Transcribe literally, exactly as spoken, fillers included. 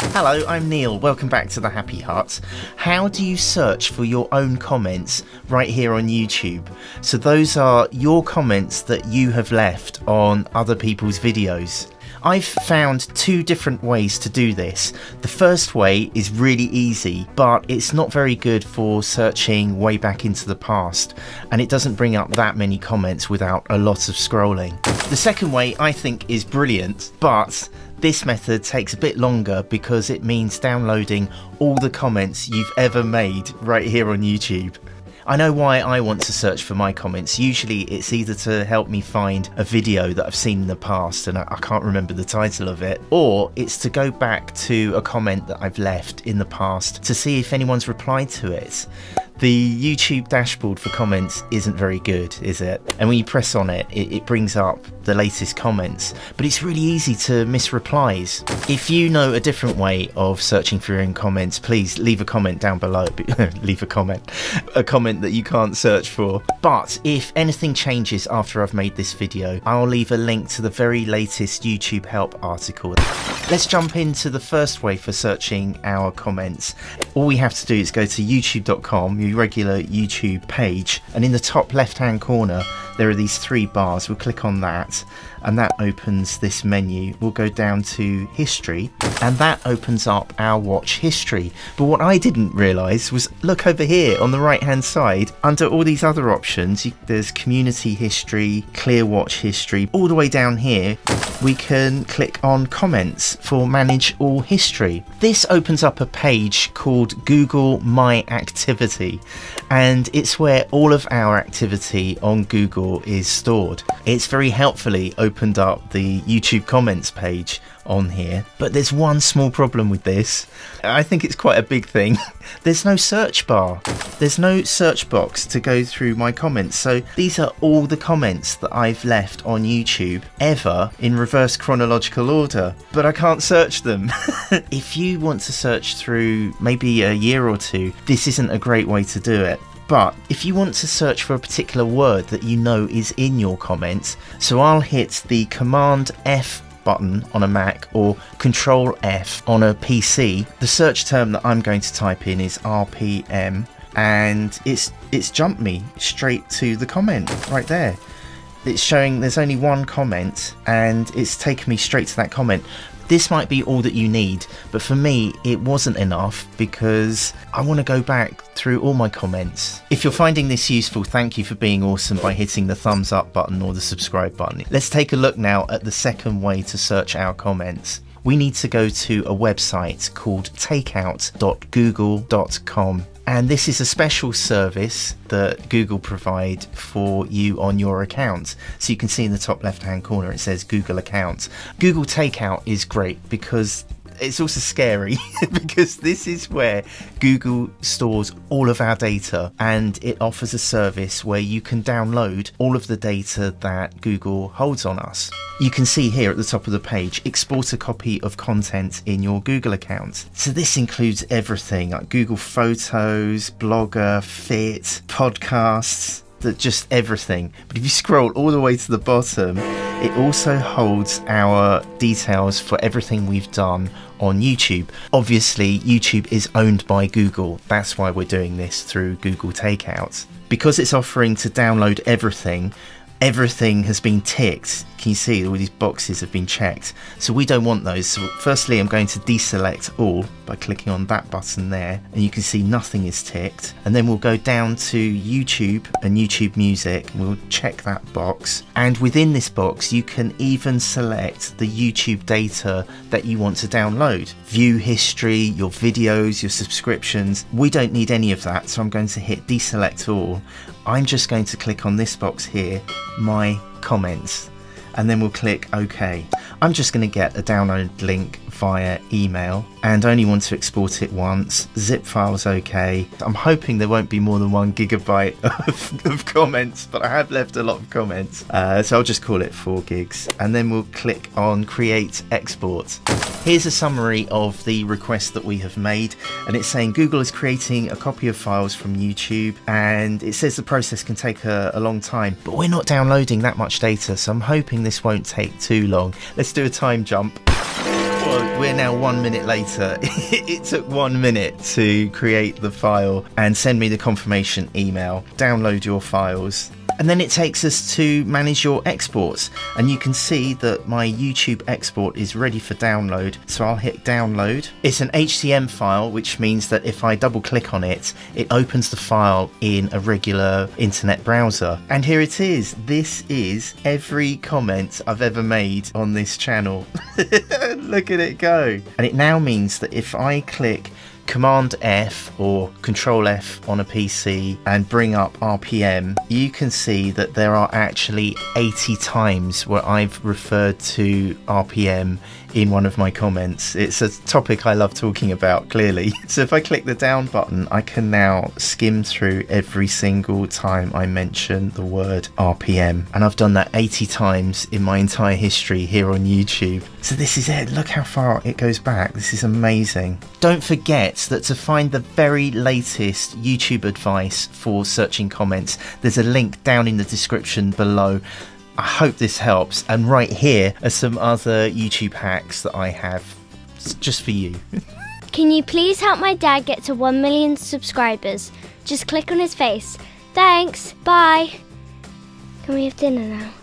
Hello, I'm Neil. Welcome back to the Happy Hut. How do you search for your own comments right here on YouTube? So those are your comments that you have left on other people's videos. I've found two different ways to do this. The first way is really easy, but it's not very good for searching way back into the past, and it doesn't bring up that many comments without a lot of scrolling. The second way I think is brilliant, but this method takes a bit longer because it means downloading all the comments you've ever made right here on YouTube. I know why I want to search for my comments. Usually it's either to help me find a video that I've seen in the past and I, I can't remember the title of it, or it's to go back to a comment that I've left in the past to see if anyone's replied to it. The YouTube dashboard for comments isn't very good, is it? And when you press on it, it, it brings up the latest comments, but it's really easy to miss replies. If you know a different way of searching for your own comments, please leave a comment down below. Leave a comment. A comment that you can't search for. But if anything changes after I've made this video, I'll leave a link to the very latest YouTube help article. Let's jump into the first way for searching our comments. All we have to do is go to youtube dot com, your regular YouTube page, and in the top left hand corner there are these three bars. We'll click on that and that opens this menu. We'll go down to history and that opens up our watch history. But what I didn't realise was, look over here on the right hand side, under all these other options, you, there's community history, clear watch history. All the way down here we can click on comments for manage all history. This opens up a page called Google My Activity, and it's where all of our activity on Google is stored. It's very helpfully opened up the YouTube comments page on here, but there's one small problem with this. I think it's quite a big thing. There's no search bar. There's no search box to go through my comments. So these are all the comments that I've left on YouTube ever in reverse chronological order, but I can't search them. If you want to search through maybe a year or two, this isn't a great way to do it. But if you want to search for a particular word that you know is in your comments, so I'll hit the Command F button on a Mac or Control F on a P C. The search term that I'm going to type in is R P M, and it's it's jumped me straight to the comment right there. It's showing there's only one comment and it's taken me straight to that comment. This might be all that you need, but for me it wasn't enough because I want to go back through all my comments. If you're finding this useful, thank you for being awesome by hitting the thumbs up button or the subscribe button. Let's take a look now at the second way to search our comments. We need to go to a website called takeout dot google dot com. And this is a special service that Google provide for you on your account. So you can see in the top left hand corner it says Google account. Google Takeout is great because it's also scary because this is where Google stores all of our data, and it offers a service where you can download all of the data that Google holds on us. You can see here at the top of the page, export a copy of content in your Google account. So this includes everything like Google Photos, Blogger, Fit, podcasts, that just everything. But if you scroll all the way to the bottom, it also holds our details for everything we've done on YouTube. Obviously, YouTube is owned by Google. That's why we're doing this through Google Takeout. Because it's offering to download everything, everything has been ticked. Can you see all these boxes have been checked? So we don't want those. So firstly, I'm going to deselect all by clicking on that button there, and you can see nothing is ticked. And then we'll go down to YouTube and YouTube Music. We'll check that box, and within this box you can even select the YouTube data that you want to download. View history, your videos, your subscriptions. We don't need any of that, so I'm going to hit deselect all. I'm just going to click on this box here, my comments, and then we'll click OK. I'm just going to get a download link via email and only want to export it once. Zip file's OK. I'm hoping there won't be more than one gigabyte of, of comments, but I have left a lot of comments, uh, so I'll just call it four gigs, and then we'll click on create export. Here's a summary of the request that we have made, and it's saying Google is creating a copy of files from YouTube, and it says the process can take a, a long time, but we're not downloading that much data, so I'm hoping this won't take too long. Let's do a time jump. Whoa. now we're now one minute later. It took one minute to create the file and send me the confirmation email. Download your files. And then it takes us to manage your exports, and you can see that my YouTube export is ready for download, so I'll hit download. It's an H T M L file, which means that if I double click on it, it opens the file in a regular internet browser. And here it is. This is every comment I've ever made on this channel. Look at it go. And it now means that if I click Command F or Control F on a P C and bring up R P M, you can see that there are actually eighty times where I've referred to R P M in one of my comments. It's a topic I love talking about, clearly. So if I click the down button, I can now skim through every single time I mention the word R P M. And I've done that eighty times in my entire history here on YouTube. So this is it. Look how far it goes back. This is amazing. Don't forget that to find the very latest YouTube advice for searching comments, there's a link down in the description below. I hope this helps, and right here are some other YouTube hacks that I have just for you. Can you please help my dad get to one million subscribers? Just click on his face. Thanks, bye. Can we have dinner now?